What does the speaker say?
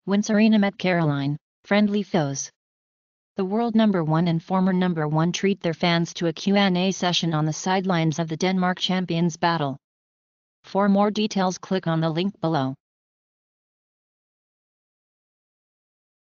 when Serena met Caroline, friendly foes. The world number one and former number one treat their fans to a Q&A session on the sidelines of the Denmark champions battle. For more details, click on the link below.